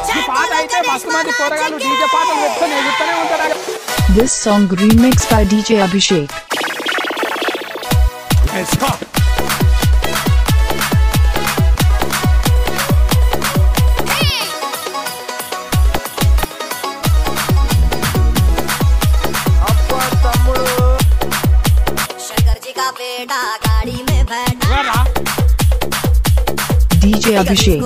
This song remixed by DJ Abhishek. Let's go. DJ Abhishek.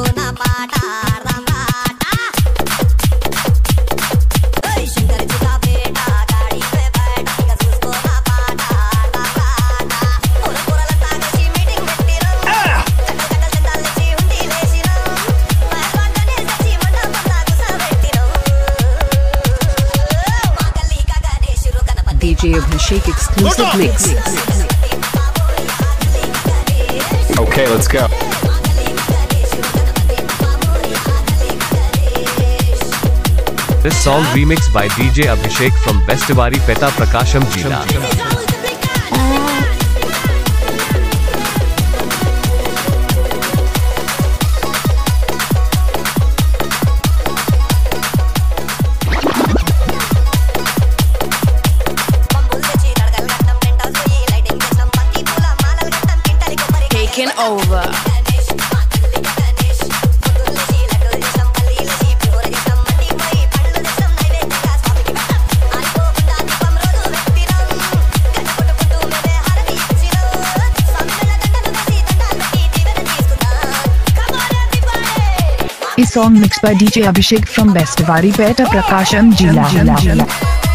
DJ Abhishek exclusive mix. Okay, let's go. This song remixed by DJ Abhishek from Bestiwari Peta Prakasham Jila. Taken over. A song mixed by DJ Abhishek from Bestiwari Peta Prakasham Jila.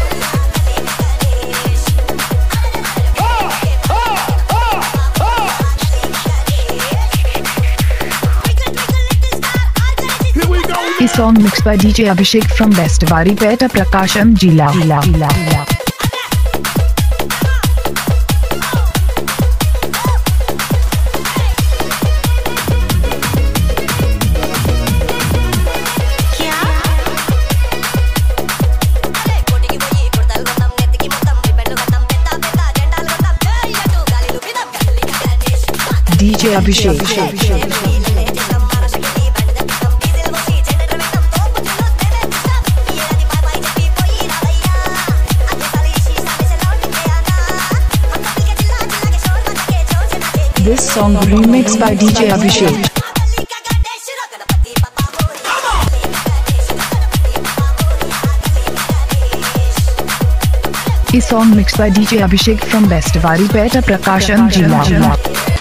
A song mixed by DJ Abhishek from Bestiwari Peta Prakasham Jila. DJ Abhishek. This song remixed by DJ Abhishek. A song mixed by DJ Abhishek from Bestiwari Peta Prakasham Jila.